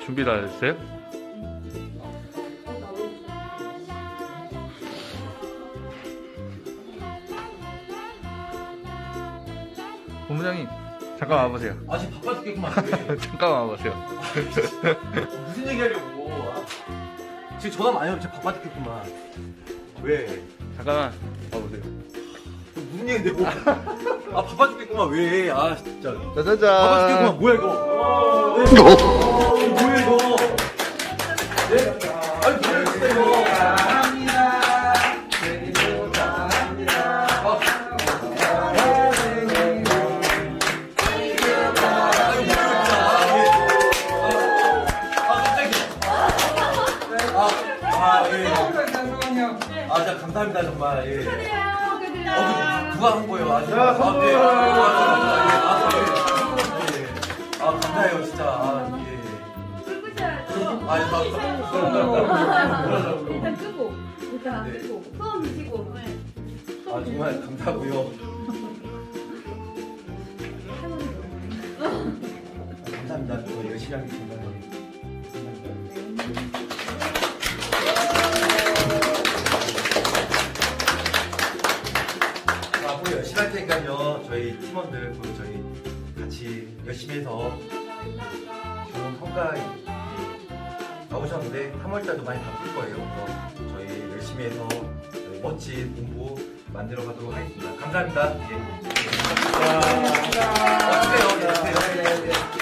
준비 다 됐어요? 본부장님 잠깐 와보세요. 아직 바빠 죽겠구만. 잠깐 와보세요. 무슨 얘기 하려고. 지금 전화 많이 오면 진짜 바빠 죽겠구만. 왜? 잠깐만 와보세요. 무슨 얘기인데 뭐. 아 바빠 죽겠구만. 왜? 아 진짜. 짜자잔. 바빠 죽겠구만. 뭐야 이거. 뭐야 이거. 네? 아니 뭐야 이거. 아, 진짜 감사합니다, 정말. 예. 누가 한 거예요? 아, 진짜. 네. 감사해요, 진짜. 아, 예. 일단 끄고. 소음 드시고. 아, 정말 감사하고요. 감사합니다. 저 열심히 하겠습니다. 앞으로 열심히 할 테니까요. 저희 팀원들 그리고 저희 같이 열심히 해서 좋은 성과 나오셨는데 3월달도 많이 바쁠 거예요. 그래서 저희 열심히 해서 저희 멋진 공부 만들어 가도록 하겠습니다. 감사합니다. 예. 어떠세요?